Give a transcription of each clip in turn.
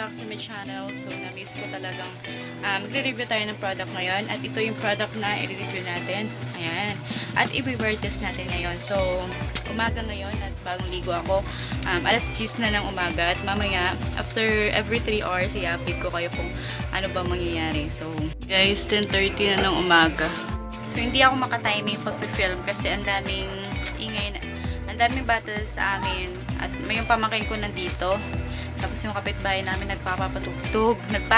back sa my channel. So, na-miss ko talagang magre-review tayo ng product ngayon. At ito yung product na i-review natin. Ayan. At i-wear test natin ngayon. So, umaga ngayon at bagong ligo ako. Alas 10 na ng umaga. At mamaya, after every 3 hours, i-update ko kayo kung ano ba mangyayari. So, guys, 10:30 na ng umaga. So, hindi ako makatiming pag-film kasi ang daming ingay na. Ang daming battle sa amin. At may yung pamangkin ko nandito. Tapos yung kapitbahay namin nagpapatugtog.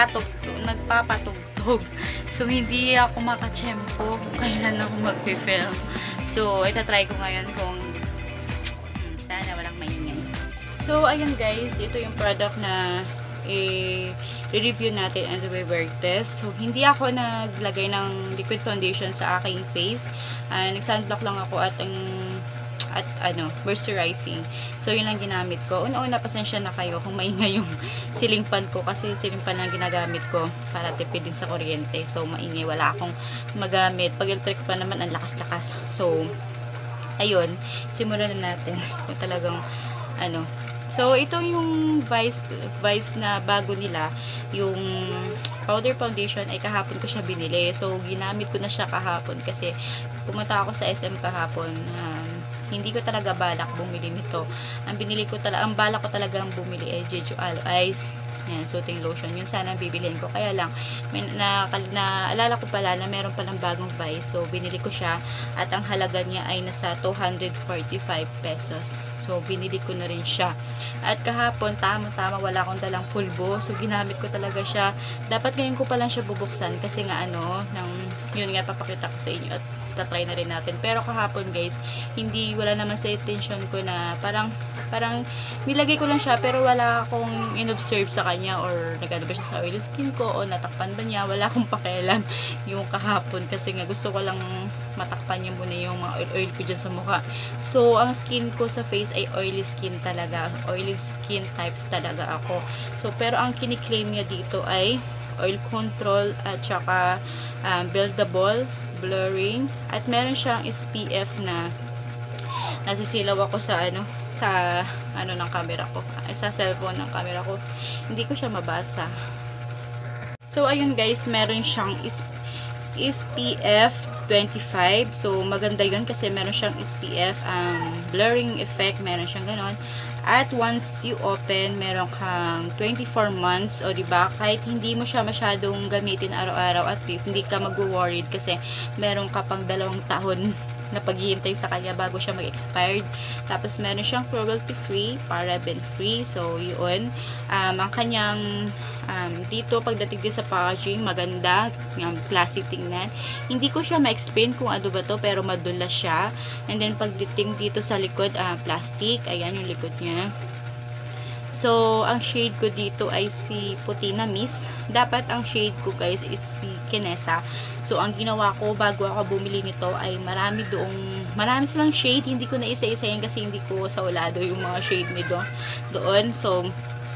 So, hindi ako makachempo kung kailan ako mag-film. So, itatry ko ngayon kung sana walang maingay. So, ayun guys. Ito yung product na i-review natin and wear test. So, hindi ako naglagay ng liquid foundation sa aking face. Nag-sunblock lang ako at moisturizing. So, yun lang ginamit ko. Una-una, pasensya na kayo kung maingay yung ceiling fan ko kasi ceiling fan lang ginagamit ko para tipid din sa kuryente. So, maingay. Wala akong magamit. Pag electric pa naman, ang lakas-lakas. So, ayun. Simulan na natin. Kung talagang, So, ito yung Vice na bago nila. Yung powder foundation ay kahapon ko siya binili. So, ginamit ko na siya kahapon kasi pumunta ako sa SM kahapon. Hindi ko talaga balak bumili nito. Ang balak ko talagang bumili ay Jeju Aloe Eyes. Yan, soothing lotion. Yun sana ang bibilihin ko. Kaya lang, naalala ko pala na meron palang bagong Vice. So, binili ko siya. At ang halaga niya ay nasa 245 pesos. So, binili ko na rin siya. At kahapon, tama-tama, wala akong dalang pulbo. So, ginamit ko talaga siya. Dapat ngayon ko pa lang siya bubuksan. Kasi nga, yun nga, papakita ko sa inyo. At tatry na rin natin. Pero kahapon, guys, wala naman sa intention ko na parang nilagay ko lang siya pero wala akong inobserve sa kanya or nagano ba siya sa oily skin ko o natakpan ba niya, wala akong pakialam yung kahapon kasi nga gusto ko lang matakpan niya muna yung mga oil ko dyan sa mukha. So, ang skin ko sa face ay oily skin talaga. Oily skin types talaga ako. So, pero ang kiniklaim niya dito ay oil control at saka buildable, blurring, at meron siyang SPF na nasisilaw ako sa ng camera ko, sa cellphone ng camera ko, hindi ko siya mabasa. So ayun guys, meron siyang SPF 25. So maganda yun kasi meron siyang SPF blurring effect, meron siyang ganon. At once you open, meron kang 24 months, o diba, kahit hindi mo siya masyadong gamitin araw-araw, at least hindi ka mag-worried kasi meron ka pang 2 taon na paghihintay sa kanya bago siya mag-expired. Tapos meron siyang cruelty-free, paraben-free. So, yun. Ang kanyang dito, pagdating din sa packaging, maganda. Yung classic tingnan. Hindi ko siya ma-explain kung ano ba to, pero madulas siya. And then, pagdating dito sa likod, plastic. Ayan yung likod niya. So, ang shade ko dito ay si Puti na Miss. Dapat ang shade ko guys is si Kinesa. So, ang ginawa ko bago ako bumili nito ay marami silang shade. Hindi ko na isa-isa yan kasi hindi ko saulado yung mga shade nito doon. So,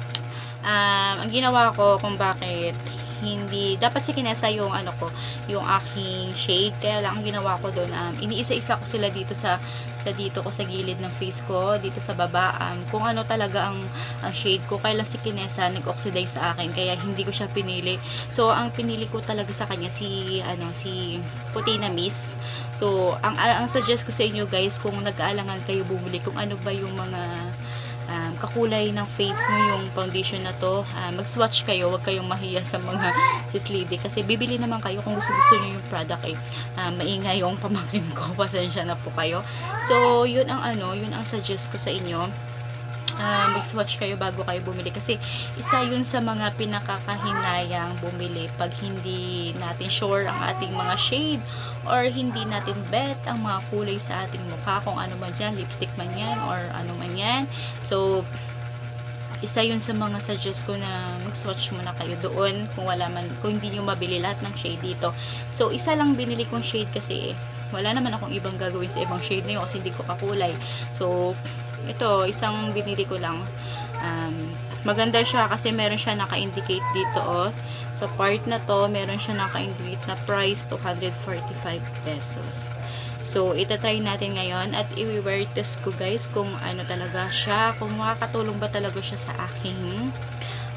ang ginawa ko kung bakit hindi dapat si Kinesa yung yung aking shade, kaya lang ang ginawa ko doon iniisa-isa ko sila dito dito ko sa gilid ng face ko, dito sa baba, kung ano talaga ang shade ko. Kaya lang si Kinesa nag-oxidize sa akin kaya hindi ko siya pinili. So ang pinili ko talaga sa kanya si Puti na Miss. So ang suggest ko sa inyo guys, kung nag-aalangan kayo bumili kung ano ba yung mga kakulay ng face mo yung foundation na to, mag-swatch kayo, huwag kayong mahiya sa mga sislidi kasi bibili naman kayo kung gusto nyo yung product maingay yung pamangkin ko, pasensya na po kayo. So yun ang suggest ko sa inyo, mag-swatch kayo bago kayo bumili kasi isa yun sa mga pinakakahinayang bumili pag hindi natin sure ang ating mga shade or hindi natin bet ang mga kulay sa ating mukha, kung ano man dyan, lipstick man yan or ano man yan. So isa yun sa mga suggest ko na mag-swatch muna kayo doon kung hindi nyo mabili lahat ng shade dito. So isa lang binili kong shade kasi wala naman akong ibang gagawin sa ibang shade na yun kasi hindi ko kakulay. So ito, isang binili ko lang. Maganda siya kasi meron siya naka-indicate dito sa part na to, meron siya naka-indicate na price 245 pesos. So, itatry natin ngayon at i-wear test ko guys kung ano talaga siya, kung makakatulong ba talaga siya sa aking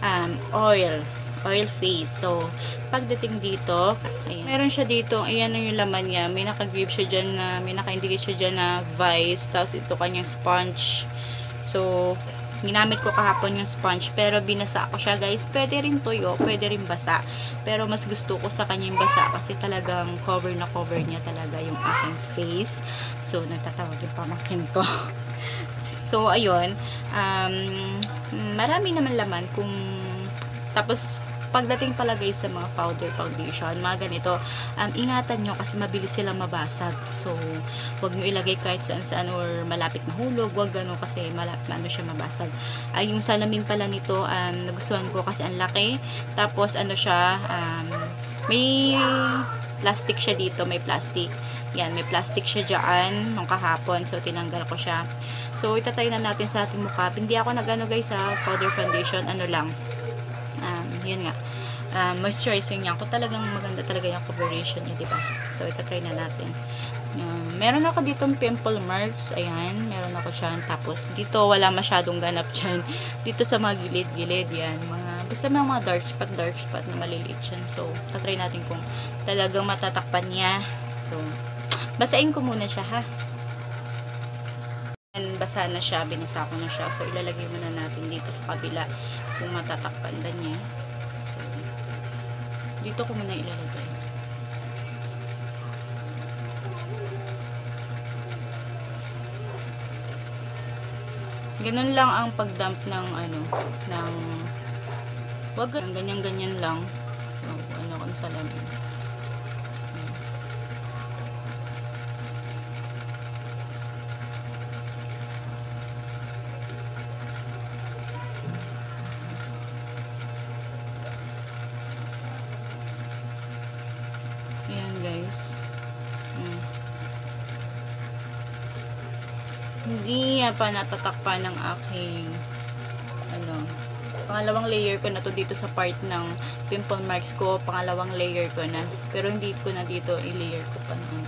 oil face. So, pagdating dito, ayan, meron siya dito, ayan yung laman niya. May naka-grip siya dyan na, may naka-indicate siya dyan na vice. Tapos ito kanyang sponge. So, ginamit ko kahapon yung sponge, pero binasa ko siya, guys. Pwede rin tuyo, pwede rin basa. Pero mas gusto ko sa kanya yung basa kasi talagang cover na cover niya talaga yung aking face. So, nagtatawag yung pamangkin ko. So, ayun. Marami naman laman kung tapos pagdating pala guys sa mga powder foundation, mga ganito, ingatan nyo kasi mabilis silang mabasag. So, wag nyo ilagay kahit saan-saan or malapit mahulog, wag gano'n kasi siya mabasag. Yung salamin pala nito, nagustuhan ko kasi ang laki. Tapos, siya, may plastic siya dito, may plastic. Yan, may plastic siya dyan nung kahapon. So, tinanggal ko siya. So, itatry na natin sa ating mukha. Hindi ako nag-ano guys sa powder foundation, yun nga, moisturizing niya. Kung talagang maganda talaga yung coverage niya, diba? So, itatry na natin. Meron ako ditong pimple marks. Ayan, meron ako dyan. Tapos, dito, wala masyadong ganap dyan. Dito sa mga gilid-gilid, yan. Basta may mga dark spot na maliliit dyan. So, itatry natin kung talagang matatakpan niya. So, basain ko muna siya, ha? Basa na siya, binasa ko na siya. So, ilalagay muna natin dito sa kabila kung matatakpan ba niya. So, dito ko muna ilalagay. Ganun lang ang pagdump ng wag ganyan-ganyan lang. Kung salamin. Ayan guys. Hindi pa natatakpan ng aking pangalawang layer ko na to dito sa part ng pimple marks ko. Pangalawang layer ko na. Pero hindi ko na dito i-layer ko pa naman.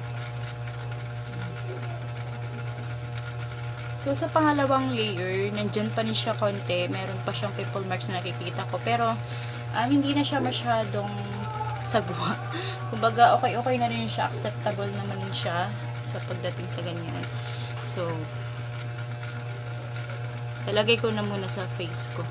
So, sa pangalawang layer, nandyan pa rin siya konti. Meron pa siyang pimple marks na nakikita ko. Pero, hindi na siya masyadong sagwa. Kumbaga, okay na rin siya. Acceptable naman rin siya sa pagdating sa ganyan. So, talagay ko na muna sa face ko.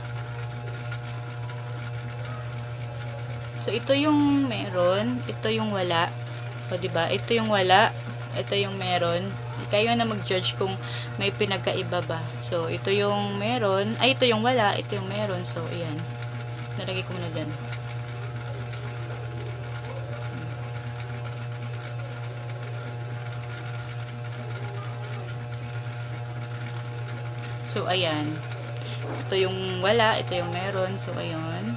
So, ito yung meron. Ito yung wala. O, diba? Ito yung wala. Ito yung meron. Kayo na mag-judge kung may pinagkaiba ba. So, ito yung meron. Ay, ito yung wala. Ito yung meron. So, ayan. Nalagay ko muna dyan. So, ayan. Ito yung wala. Ito yung meron. So, ayun.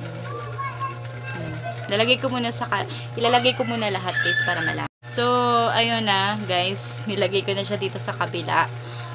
Ilalagay ko muna lahat guys para malaman. So, ayun na guys. Nilagay ko na siya dito sa kabila.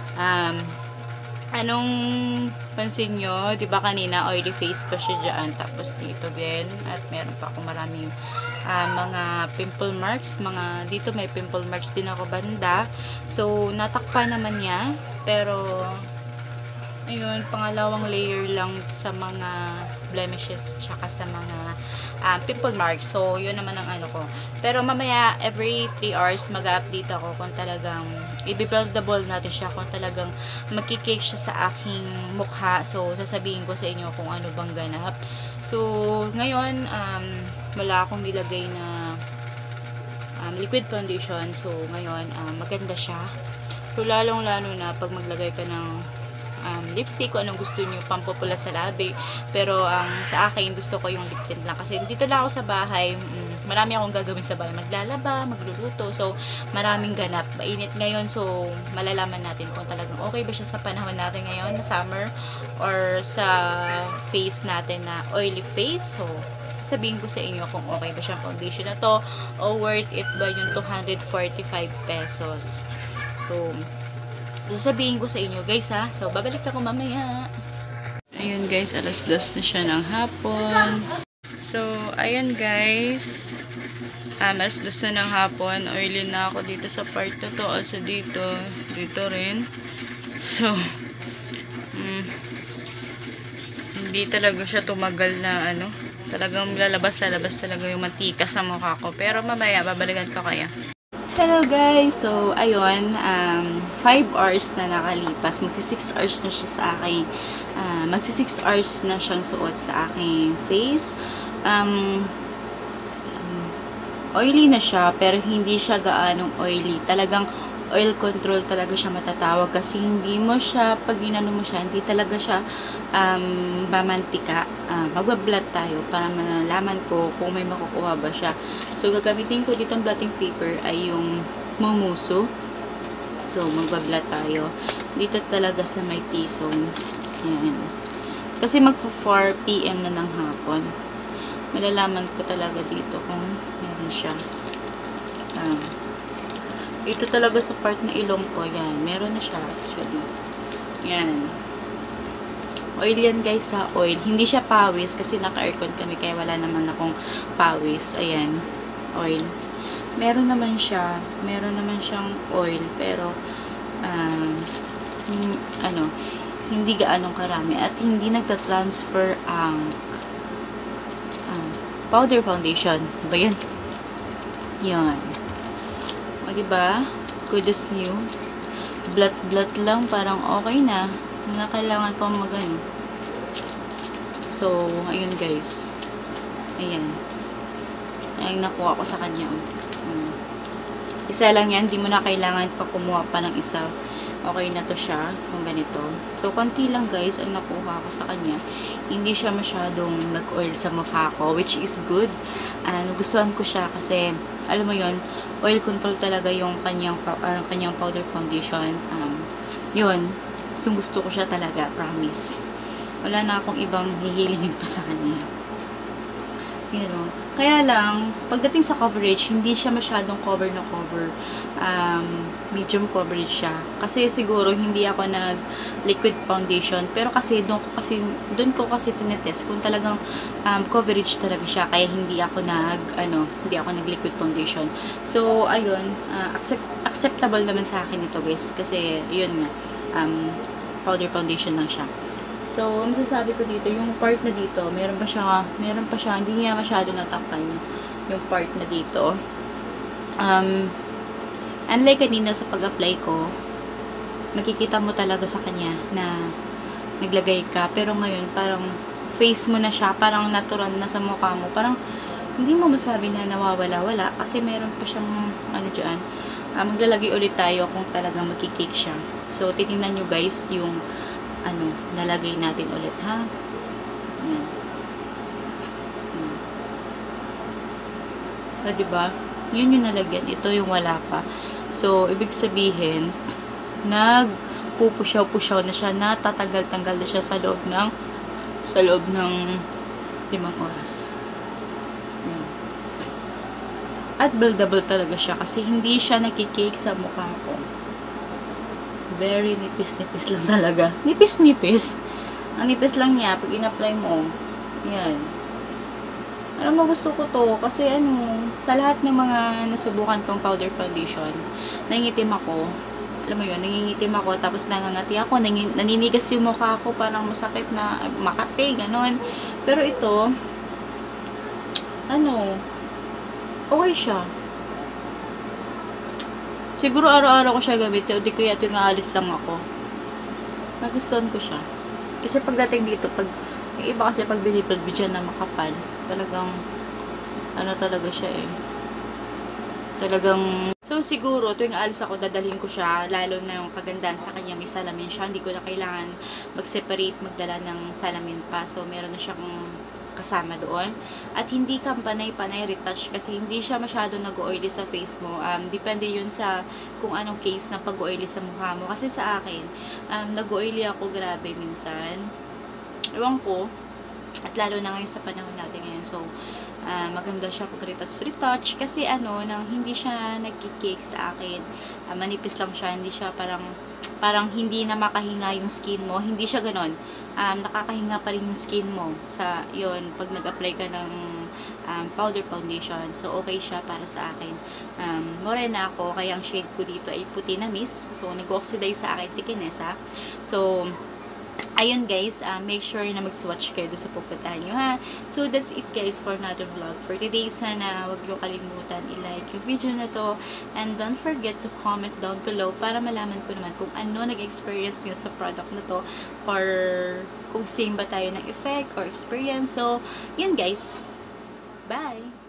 Anong pansin nyo? Diba kanina oily face pa siya dyan. Tapos dito din. At meron pa akong maraming mga pimple marks. Dito may pimple marks din ako banda. So, natakpan naman niya. Pero, ayun, pangalawang layer lang sa mga blemishes tsaka sa mga pimple marks. So, yun naman ang ko. Pero mamaya, every 3 hours, mag-update ako kung talagang i-buildable natin siya, kung talagang magkikake siya sa aking mukha. So, sasabihin ko sa inyo kung ano bang ganap. So, ngayon, wala akong nilagay na liquid foundation. So, ngayon, maganda siya. So, lalong-lalo na pag maglagay ka ng lipstick ko, anong gusto nyo, pampupula sa labi. Pero sa akin, gusto ko yung lip tint lang. Kasi dito lang ako sa bahay, marami akong gagawin sa bahay. Maglalaba, magluluto. So, maraming ganap. Mainit ngayon. So, malalaman natin kung talagang okay ba siya sa panahon natin ngayon na summer or sa face natin na oily face. So, sasabihin ko sa inyo kung okay ba siyang foundation na to o worth it ba yung 245 pesos. So, sasabihin ko sa inyo guys ha. So, babalik ako mamaya. Ayun guys, 2:00 na siya ng hapon. So, ayun guys. 2:00 na ng hapon. Oily na ako dito sa part na to. Also dito. Dito rin. So, Hindi talaga siya tumagal na ano. Talagang lalabas talaga yung mantika sa mukha ko. Pero mamaya, babalikan ko kaya. Hello guys! So, ayun, 5 hours na nakalipas. Magsi 6 hours na siya sa aking, magsi 6 hours na siyang suot sa aking face. Oily na siya, pero hindi siya gaanong oily. Talagang oil control talaga siya matatawag kasi hindi mo siya, pag ginano mo siya, hindi talaga siya mamantika. Magbablot tayo para malalaman ko kung may makukuha ba siya. So, gagamitin ko dito ang blotting paper ay yung Mumuso. So, magbablot tayo. Dito talaga sa may T-zone. Yan. Kasi magpo 4 PM na ng hapon. Malalaman ko talaga dito kung meron siya. Ito talaga sa part na ilong ko. Yan. Meron na siya actually. Yan. Oil yan guys ha. Oil. Hindi siya pawis kasi naka-aircon kami kaya wala naman akong pawis. Ayan. Oil. Meron naman siya. Meron naman siyang oil. Pero hindi gaanong karami. At hindi nagta-transfer ang powder foundation. Diba yan? Yan. O, diba? Good as new. Blot lang, parang okay na. Na kailangan pa magano. So, ayun guys. Ayan. Ayan, nakuha ko sa kanya. Isa lang yan. Di mo na kailangan pa kumuha pa ng isa. Okay na to siya. Kung ganito. So, konti lang guys ang nakuha ko sa kanya. Hindi siya masyadong nag-oil sa mukha ko. Which is good. Nagustuhan ko siya kasi, alam mo yon, oil control talaga yung kanyang powder foundation. Yun. Gusto ko siya talaga. Promise. Wala na akong ibang hihilingin pa sa kanya. You know. Kaya lang, pagdating sa coverage, hindi siya masyadong cover na cover. Medium coverage siya. Kasi siguro, hindi ako nag-liquid foundation. Pero kasi, doon ko kasi tinetest kung talagang coverage talaga siya. Kaya hindi ako nag-liquid foundation. So, ayun, acceptable naman sa akin ito guys. Kasi, yun nga, powder foundation lang siya. So, masasabi ko dito, yung part na dito, meron pa siya, hindi niya masyado natakpan yung part na dito. Unlike kanina sa pag-apply ko, makikita mo talaga sa kanya na naglagay ka. Pero ngayon, parang face mo na siya, parang natural na sa mukha mo. Parang, hindi mo masabi na nawawala-wala kasi meron pa siyang, dyan. Maglalagay ulit tayo kung talagang magkikake siya. So, titingnan nyo guys, yung nalagay natin ulit, ha? Ayan. So, diba? Yun yung nalagyan. Ito yung wala pa. So, ibig sabihin, nagpupusyaw-pusyaw na siya, natatanggal-tanggal na siya sa loob ng 5 oras. Ayan. At buildable talaga siya kasi hindi siya nakikake sa mukha ko. Very nipis-nipis lang talaga. Nipis-nipis. Ang nipis lang niya pag in-apply mo. Yan. Alam mo, gusto ko to. Kasi sa lahat ng mga nasubukan kong powder foundation, nangingitim ako. Alam mo yun, nangingitim ako. Tapos nangangati ako. Naninigas yung mukha ko. Parang masakit na makate. Ganon. Pero ito, okay siya. Siguro araw-araw ko siya gamit. O di kaya ito nga alis lang ako. Nagustuhan ko siya. Kasi pagdating dito, yung iba kasi pag binipad dyan na makapal, talagang, talaga siya eh. Talagang, so siguro, tuwing alis ako, dadalhin ko siya, lalo na yung kagandahan sa kanya, may salamin siya. Hindi ko na kailangan mag-separate, magdala ng salamin pa. So, meron na siyang kasama doon. At hindi ka panay-panay retouch kasi hindi siya masyado nag-oily sa face mo. Depende yun sa kung anong case ng pag-oily sa mukha mo. Kasi sa akin, nag-oily ako grabe minsan. Ewan ko. At lalo na ngayon sa panahon natin ngayon. So, maganda siya pag retouch kasi nang hindi siya nagki-cake sa akin. Manipis lang siya, hindi siya parang hindi na makahinga yung skin mo. Hindi siya ganon. Nakakahinga pa rin yung skin mo sa yon pag nag-apply ka ng powder foundation. So, okay siya para sa akin. Morena ako, kaya ang shade ko dito ay puti na miss. So, nag-oxidize sa akin si Kinesa. So, ayun guys, make sure na mag-swatch kayo doon sa pupuntahan nyo ha. So that's it guys for another vlog for today. Sana wag nyo kalimutan i-like yung video na to, and don't forget to comment down below para malaman ko naman kung ano nag-experience nyo sa product na to, or kung same ba tayo ng effect or experience. So yun guys, bye!